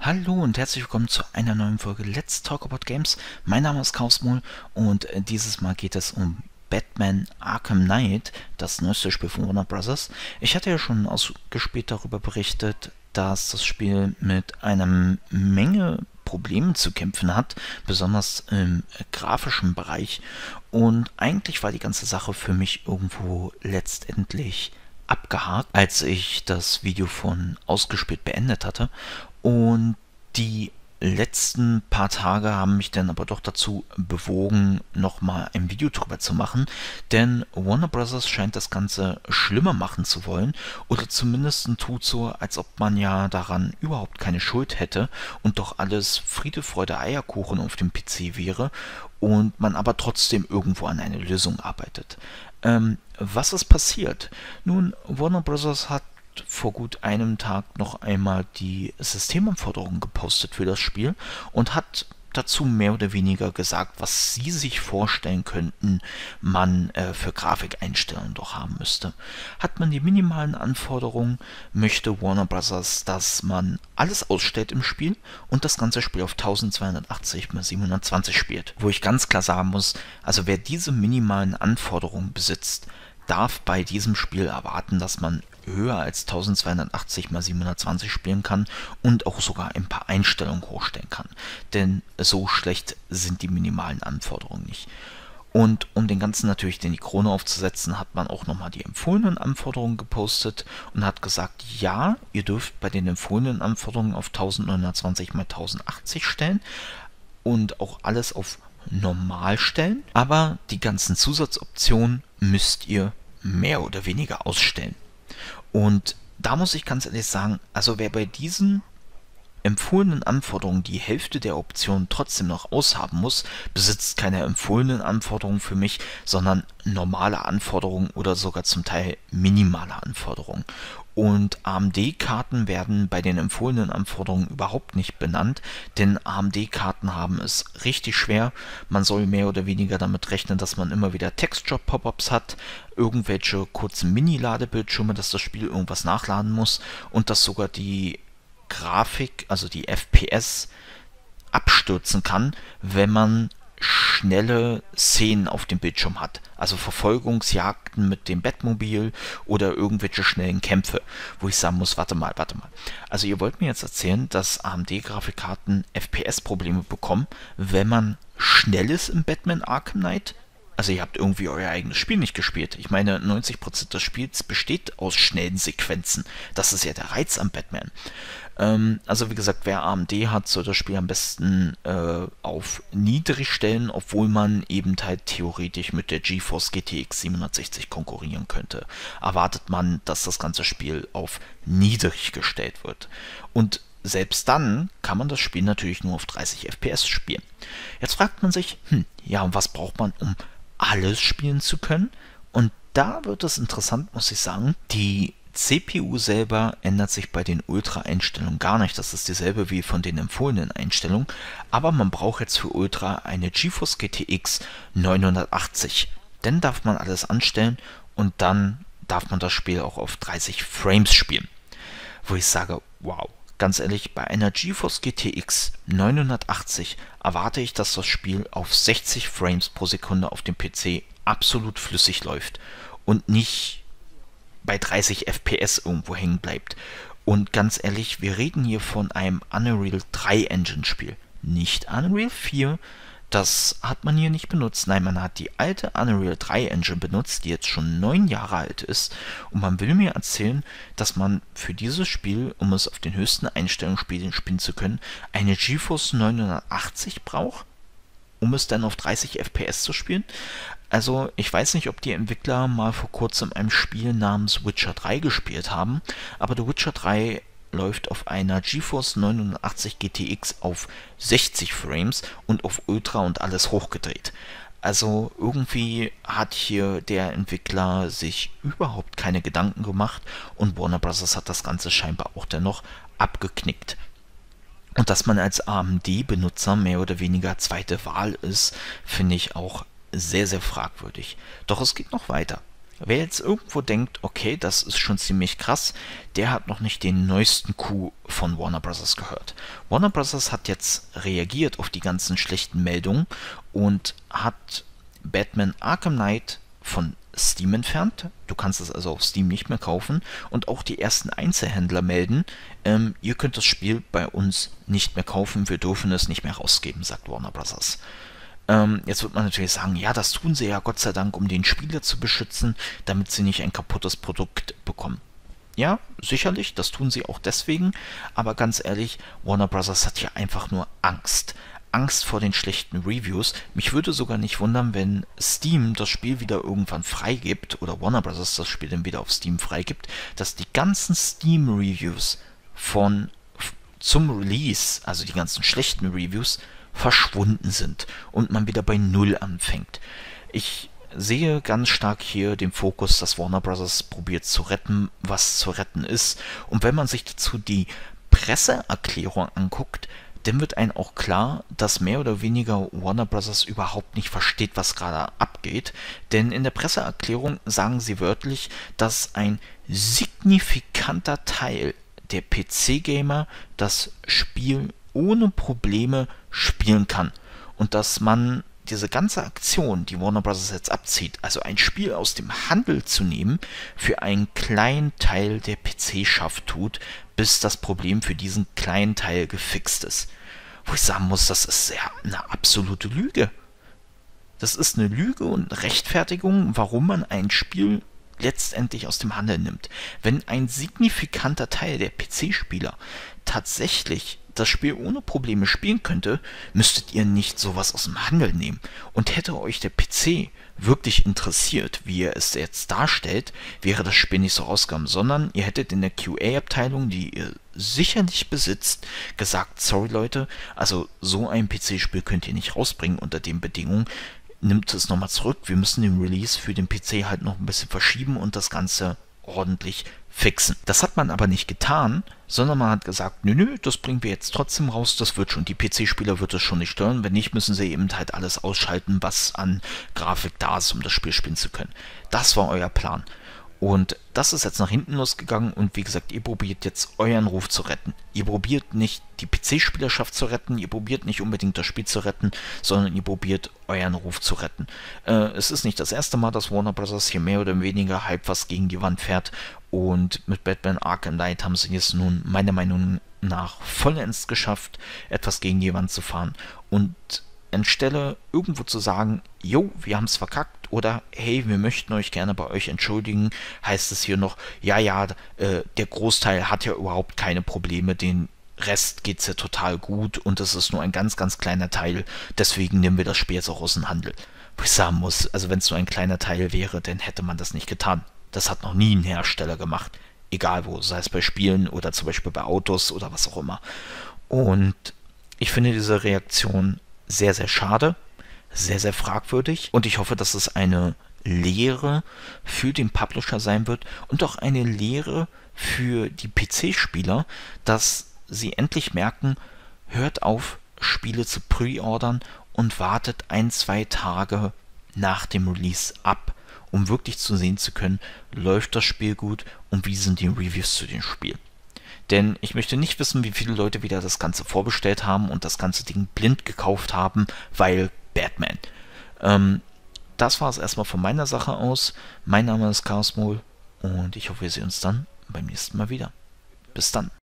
Hallo und herzlich willkommen zu einer neuen Folge Let's Talk About Games. Mein Name ist Kausmol und dieses Mal geht es um Batman Arkham Knight, das neueste Spiel von Warner Bros. Ich hatte ja schon ausgespielt darüber berichtet, dass das Spiel mit einer Menge Problemen zu kämpfen hat, besonders im grafischen Bereich. Und eigentlich war die ganze Sache für mich irgendwo letztendlich abgehakt, als ich das Video von Ausgespielt beendet hatte. Und die letzten paar Tage haben mich dann aber doch dazu bewogen, nochmal ein Video drüber zu machen, denn Warner Bros. Scheint das Ganze schlimmer machen zu wollen oder zumindest tut so, als ob man ja daran überhaupt keine Schuld hätte und doch alles Friede, Freude, Eierkuchen auf dem PC wäre und man aber trotzdem irgendwo an eine Lösung arbeitet. Was ist passiert? Nun, Warner Bros. Hat vor gut einem Tag noch einmal die Systemanforderungen gepostet für das Spiel und hat dazu mehr oder weniger gesagt, was sie sich vorstellen könnten, man für Grafikeinstellungen doch haben müsste. Hat man die minimalen Anforderungen, möchte Warner Bros., dass man alles ausstellt im Spiel und das ganze Spiel auf 1280 x 720 spielt. Wo ich ganz klar sagen muss, also wer diese minimalen Anforderungen besitzt, darf bei diesem Spiel erwarten, dass man höher als 1280 x 720 spielen kann und auch sogar ein paar Einstellungen hochstellen kann. Denn so schlecht sind die minimalen Anforderungen nicht. Und um den Ganzen natürlich die Krone aufzusetzen, hat man auch nochmal die empfohlenen Anforderungen gepostet und hat gesagt, ja, ihr dürft bei den empfohlenen Anforderungen auf 1920 x 1080 stellen und auch alles auf normal stellen, aber die ganzen Zusatzoptionen müsst ihr mehr oder weniger ausstellen. Und da muss ich ganz ehrlich sagen, also wer bei diesen empfohlenen Anforderungen die Hälfte der Optionen trotzdem noch aushaben muss, besitzt keine empfohlenen Anforderungen für mich, sondern normale Anforderungen oder sogar zum Teil minimale Anforderungen. Und AMD-Karten werden bei den empfohlenen Anforderungen überhaupt nicht benannt, denn AMD-Karten haben es richtig schwer. Man soll mehr oder weniger damit rechnen, dass man immer wieder Texture-Pop-ups hat, irgendwelche kurzen Mini-Ladebildschirme, dass das Spiel irgendwas nachladen muss und dass sogar die Grafik, also die FPS, abstürzen kann, wenn man schnelle Szenen auf dem Bildschirm hat. Also Verfolgungsjagden mit dem Batmobil oder irgendwelche schnellen Kämpfe, wo ich sagen muss, warte mal. Also ihr wollt mir jetzt erzählen, dass AMD-Grafikkarten FPS-Probleme bekommen, wenn man schnell ist im Batman Arkham Knight? Also ihr habt irgendwie euer eigenes Spiel nicht gespielt. Ich meine, 90% des Spiels besteht aus schnellen Sequenzen. Das ist ja der Reiz am Batman. Also wie gesagt, wer AMD hat, soll das Spiel am besten auf niedrig stellen, obwohl man eben halt theoretisch mit der GeForce GTX 760 konkurrieren könnte. Erwartet man, dass das ganze Spiel auf niedrig gestellt wird. Und selbst dann kann man das Spiel natürlich nur auf 30 FPS spielen. Jetzt fragt man sich, ja, und was braucht man, um alles spielen zu können? Und da wird es interessant, muss ich sagen. Die CPU selber ändert sich bei den Ultra-Einstellungen gar nicht. Das ist dieselbe wie von den empfohlenen Einstellungen. Aber man braucht jetzt für Ultra eine GeForce GTX 980. Dann darf man alles anstellen und dann darf man das Spiel auch auf 30 Frames spielen. Wo ich sage, wow. Ganz ehrlich, bei einer GeForce GTX 980 erwarte ich, dass das Spiel auf 60 Frames pro Sekunde auf dem PC absolut flüssig läuft und nicht bei 30 FPS irgendwo hängen bleibt. Und ganz ehrlich, wir reden hier von einem Unreal 3 Engine Spiel, nicht Unreal 4. Das hat man hier nicht benutzt. Nein, man hat die alte Unreal 3 Engine benutzt, die jetzt schon 9 Jahre alt ist. Und man will mir erzählen, dass man für dieses Spiel, um es auf den höchsten Einstellungen spielen zu können, eine GeForce 980 braucht, um es dann auf 30 FPS zu spielen. Also ich weiß nicht, ob die Entwickler mal vor kurzem ein Spiel namens Witcher 3 gespielt haben, aber The Witcher 3 läuft auf einer GeForce 980 GTX auf 60 Frames und auf Ultra und alles hochgedreht. Also irgendwie hat hier der Entwickler sich überhaupt keine Gedanken gemacht und Warner Bros. Hat das Ganze scheinbar auch dennoch abgeknickt. Und dass man als AMD-Benutzer mehr oder weniger zweite Wahl ist, finde ich auch sehr, sehr fragwürdig. Doch es geht noch weiter. Wer jetzt irgendwo denkt, okay, das ist schon ziemlich krass, der hat noch nicht den neuesten Coup von Warner Bros. Gehört. Warner Bros. Hat jetzt reagiert auf die ganzen schlechten Meldungen und hat Batman Arkham Knight von Steam entfernt. Du kannst es also auf Steam nicht mehr kaufen. Und auch die ersten Einzelhändler melden, ihr könnt das Spiel bei uns nicht mehr kaufen, wir dürfen es nicht mehr rausgeben, sagt Warner Bros. Jetzt wird man natürlich sagen, ja, das tun sie ja Gott sei Dank, um den Spieler zu beschützen, damit sie nicht ein kaputtes Produkt bekommen. Ja, sicherlich, das tun sie auch deswegen, aber ganz ehrlich, Warner Bros. Hat ja einfach nur Angst. Angst vor den schlechten Reviews. Mich würde sogar nicht wundern, wenn Steam das Spiel wieder irgendwann freigibt oder Warner Bros. Das Spiel dann wieder auf Steam freigibt, dass die ganzen Steam-Reviews zum Release, also die ganzen schlechten Reviews, verschwunden sind und man wieder bei Null anfängt. Ich sehe ganz stark hier den Fokus, dass Warner Bros. Probiert zu retten, was zu retten ist. Und wenn man sich dazu die Presseerklärung anguckt, dann wird einem auch klar, dass mehr oder weniger Warner Bros. Überhaupt nicht versteht, was gerade abgeht. Denn in der Presseerklärung sagen sie wörtlich, dass ein signifikanter Teil der PC-Gamer das Spiel ohne Probleme spielen kann. Und dass man diese ganze Aktion, die Warner Bros. Jetzt abzieht, also ein Spiel aus dem Handel zu nehmen, für einen kleinen Teil der PC-Schaft tut, bis das Problem für diesen kleinen Teil gefixt ist. Wo ich sagen muss, das ist ja eine absolute Lüge. Das ist eine Lüge und Rechtfertigung, warum man ein Spiel letztendlich aus dem Handel nimmt. Wenn ein signifikanter Teil der PC-Spieler tatsächlich das Spiel ohne Probleme spielen könnte, müsstet ihr nicht sowas aus dem Handel nehmen. Und hätte euch der PC wirklich interessiert, wie er es jetzt darstellt, wäre das Spiel nicht so rausgekommen, sondern ihr hättet in der QA-Abteilung, die ihr sicherlich besitzt, gesagt, sorry Leute, also so ein PC-Spiel könnt ihr nicht rausbringen unter den Bedingungen, nimmt es nochmal zurück, wir müssen den Release für den PC halt noch ein bisschen verschieben und das Ganze ordentlich fixen. Das hat man aber nicht getan, sondern man hat gesagt, nö, das bringen wir jetzt trotzdem raus, das wird schon, die PC-Spieler wird es schon nicht stören, wenn nicht, müssen sie eben halt alles ausschalten, was an Grafik da ist, um das Spiel spielen zu können. Das war euer Plan. Und das ist jetzt nach hinten losgegangen und wie gesagt, ihr probiert jetzt euren Ruf zu retten. Ihr probiert nicht die PC-Spielerschaft zu retten, ihr probiert nicht unbedingt das Spiel zu retten, sondern ihr probiert euren Ruf zu retten. Es ist nicht das erste Mal, dass Warner Bros. Hier mehr oder weniger halb was gegen die Wand fährt und mit Batman Arkham Knight haben sie es nun meiner Meinung nach vollends geschafft, etwas gegen die Wand zu fahren und anstelle irgendwo zu sagen, jo, wir haben es verkackt oder hey, wir möchten euch gerne bei euch entschuldigen, heißt es hier noch, ja, der Großteil hat ja überhaupt keine Probleme, den Rest geht's ja total gut und es ist nur ein ganz, ganz kleiner Teil, deswegen nehmen wir das Spiel jetzt auch aus dem Handel. Wo ich sagen muss, also wenn es nur ein kleiner Teil wäre, dann hätte man das nicht getan. Das hat noch nie ein Hersteller gemacht. Egal wo, sei es bei Spielen oder zum Beispiel bei Autos oder was auch immer. Und ich finde diese Reaktion sehr, sehr schade, sehr, sehr fragwürdig und ich hoffe, dass es eine Lehre für den Publisher sein wird und auch eine Lehre für die PC-Spieler, dass sie endlich merken, hört auf, Spiele zu pre-ordern und wartet 1-2 Tage nach dem Release ab, um wirklich zu sehen zu können, läuft das Spiel gut und wie sind die Reviews zu dem Spiel. Denn ich möchte nicht wissen, wie viele Leute wieder das Ganze vorbestellt haben und das ganze Ding blind gekauft haben, weil Batman. Das war es erstmal von meiner Sache aus. Mein Name ist Chaosmol und ich hoffe, wir sehen uns dann beim nächsten Mal wieder. Bis dann.